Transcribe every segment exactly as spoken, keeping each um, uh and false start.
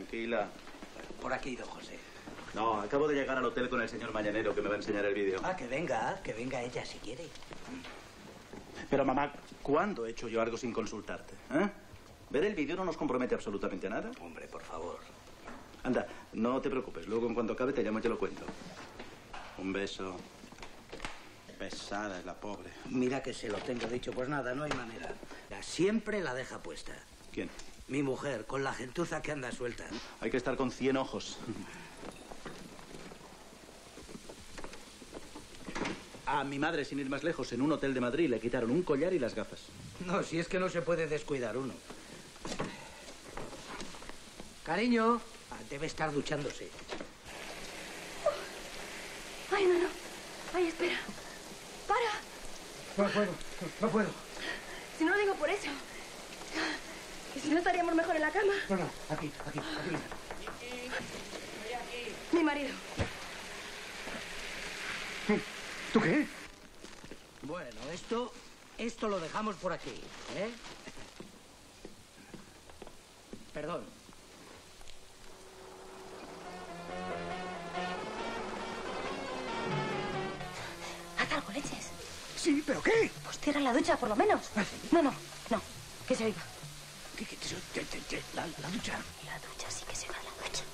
Tranquila. Por aquí, don José. No, acabo de llegar al hotel con el señor Mañanero que me va a enseñar el vídeo. Ah, que venga, que venga ella si quiere. Pero mamá, ¿cuándo he hecho yo algo sin consultarte? ¿Eh? Ver el vídeo no nos compromete absolutamente a nada. Hombre, por favor. Anda, no te preocupes. Luego, en cuanto acabe, te llamo y te lo cuento. Un beso. Pesada es la pobre. Mira que se lo tengo dicho. Pues nada, no hay manera. Siempre la deja puesta. ¿Quién? Mi mujer, con la gentuza que anda suelta. Hay que estar con cien ojos. A mi madre, sin ir más lejos, en un hotel de Madrid le quitaron un collar y las gafas. No, si es que no se puede descuidar uno. Cariño, debe estar duchándose. Ay, no, no. Ay, espera. Para. No puedo, no puedo. Si no lo digo por eso. Que si no estaríamos mejor en la cama. No, no, aquí, aquí, aquí. Mi marido. ¿Tú qué? Bueno, esto, esto lo dejamos por aquí, ¿eh? Perdón. Haz algo, leches. Sí, ¿pero qué? Pues cierra la ducha, por lo menos. No, no, no. Que se oiga. ¿Qué, qué, qué, qué, qué, qué? La, la ducha. La ducha, sí que se oiga la ducha.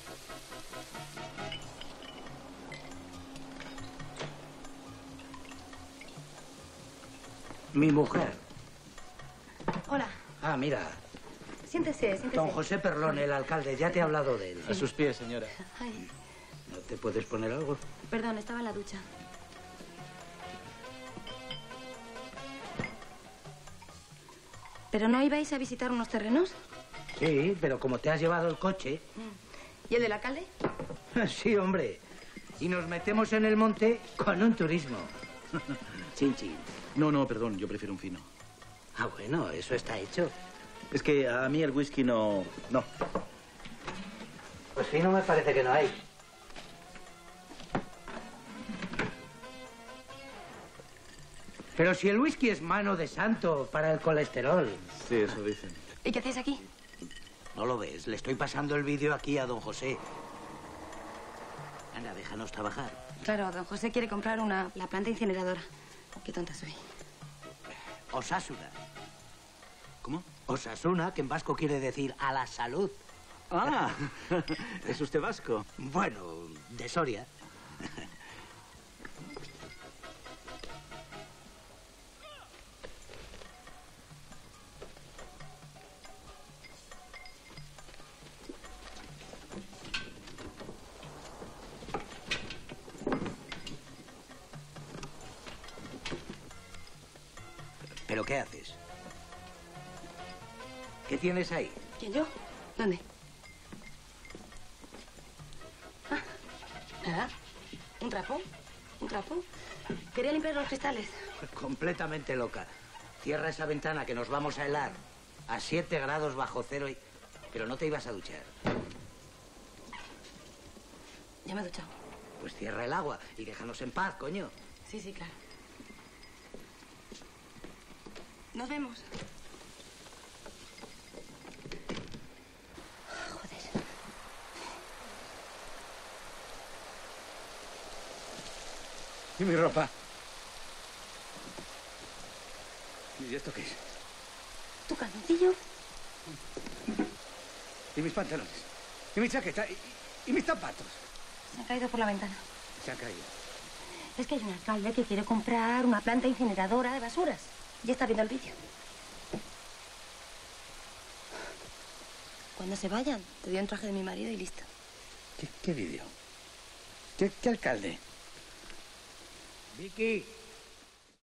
Mi mujer. Hola. Ah, mira. Siéntese, siéntese. Don José Perlón, el alcalde, ya te he hablado de él. A sus pies, señora. Ay, ¿No te puedes poner algo? perdón, estaba en la ducha. ¿Pero no ibais a visitar unos terrenos? Sí, pero como te has llevado el coche... ¿Y el del alcalde? Sí, hombre. Y nos metemos en el monte con un turismo. Chin, chin. No, no, perdón, yo prefiero un fino. Ah, bueno, eso está hecho. Es que a mí el whisky no... no. Pues fino me parece que no hay. Pero si el whisky es mano de santo para el colesterol. Sí, eso dicen. ¿Y qué hacéis aquí? ¿No lo ves? Le estoy pasando el vídeo aquí a don José. Anda, déjanos trabajar. Claro, don José quiere comprar una, la planta incineradora. Qué tonta soy. Osasuna. ¿Cómo? Osasuna, que en vasco quiere decir a la salud. Ah, ¿es usted vasco? Bueno, de Soria. ¿Pero qué haces? ¿Qué tienes ahí? ¿Quién, yo? ¿Dónde? Ah, nada. ¿Un trapo? ¿Un trapo? Quería limpiar los cristales. Completamente loca. Cierra esa ventana que nos vamos a helar. A siete grados bajo cero y... Pero no te ibas a duchar. Ya me he duchado. Pues cierra el agua y déjanos en paz, coño. Sí, sí, claro. Nos vemos. Joder. ¿Y mi ropa? ¿Y esto qué es? ¿Tu calzoncillo? ¿Y mis pantalones? ¿Y mi chaqueta? ¿Y, y mis zapatos? Se ha caído por la ventana. Se han caído. Es que hay un alcalde que quiere comprar una planta incineradora de basuras. Ya está viendo el vídeo. Cuando se vayan, te doy un traje de mi marido y listo. ¿Qué, qué vídeo? ¿Qué, ¿Qué alcalde? Vicky.